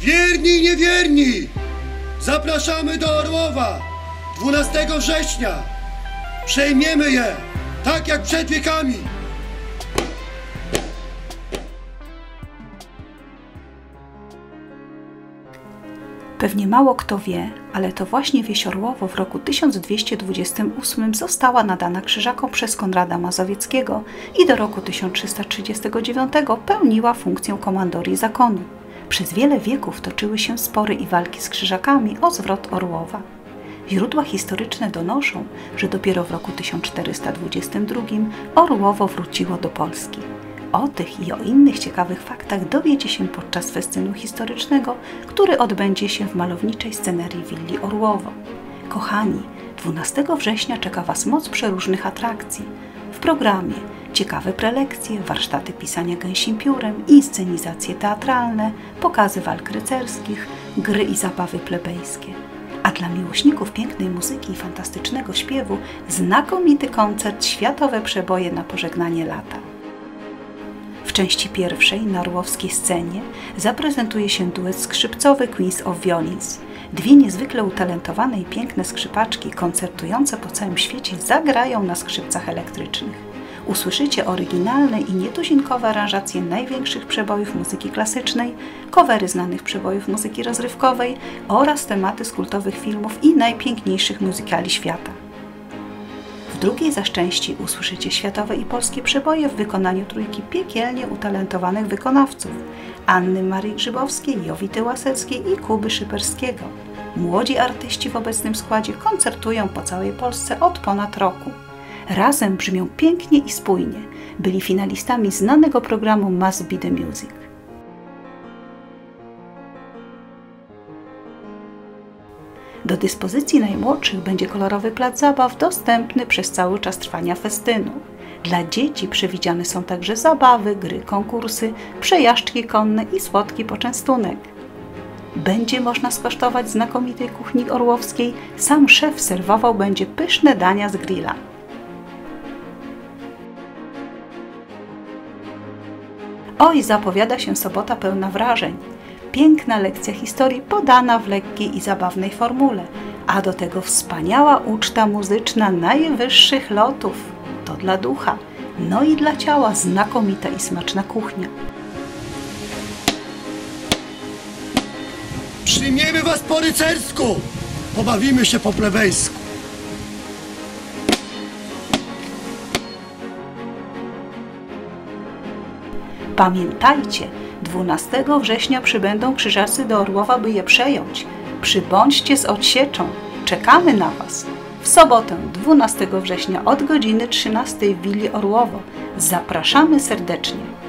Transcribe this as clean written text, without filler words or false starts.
Wierni i niewierni! Zapraszamy do Orłowa 12 września! Przejmiemy je, tak jak przed wiekami! Pewnie mało kto wie, ale to właśnie wieś Orłowo w roku 1228 została nadana Krzyżakom przez Konrada Mazowieckiego i do roku 1339 pełniła funkcję komandorii zakonu. Przez wiele wieków toczyły się spory i walki z Krzyżakami o zwrot Orłowa. Źródła historyczne donoszą, że dopiero w roku 1422 Orłowo wróciło do Polski. O tych i o innych ciekawych faktach dowiecie się podczas festynu historycznego, który odbędzie się w malowniczej scenerii willi Orłowo. Kochani, 12 września czeka Was moc przeróżnych atrakcji. W programie ciekawe prelekcje, warsztaty pisania gęsim piórem, inscenizacje teatralne, pokazy walk rycerskich, gry i zabawy plebejskie. A dla miłośników pięknej muzyki i fantastycznego śpiewu znakomity koncert Światowe przeboje na pożegnanie lata. W części pierwszej na orłowskiej scenie zaprezentuje się duet skrzypcowy Queens of Violins. Dwie niezwykle utalentowane i piękne skrzypaczki koncertujące po całym świecie zagrają na skrzypcach elektrycznych. Usłyszycie oryginalne i nietuzinkowe aranżacje największych przebojów muzyki klasycznej, covery znanych przebojów muzyki rozrywkowej oraz tematy z kultowych filmów i najpiękniejszych muzykali świata. W drugiej zaś części usłyszycie światowe i polskie przeboje w wykonaniu trójki piekielnie utalentowanych wykonawców Anny Marii Grzybowskiej, Jowity Łaseckiej i Kuby Szyperskiego. Młodzi artyści w obecnym składzie koncertują po całej Polsce od ponad roku. Razem brzmią pięknie i spójnie. Byli finalistami znanego programu Must Be The Music. Do dyspozycji najmłodszych będzie kolorowy plac zabaw dostępny przez cały czas trwania festynu. Dla dzieci przewidziane są także zabawy, gry, konkursy, przejażdżki konne i słodki poczęstunek. Będzie można skosztować znakomitej kuchni orłowskiej, sam szef serwował będzie pyszne dania z grilla. Oj, zapowiada się sobota pełna wrażeń. Piękna lekcja historii podana w lekkiej i zabawnej formule, a do tego wspaniała uczta muzyczna najwyższych lotów. To dla ducha, no i dla ciała znakomita i smaczna kuchnia. Przyjmiemy was po rycersku! Pobawimy się po plebejsku! Pamiętajcie, 12 września przybędą krzyżacy do Orłowa, by je przejąć. Przybądźcie z odsieczą. Czekamy na Was. W sobotę 12 września od godziny 13 w willi Orłowo. Zapraszamy serdecznie.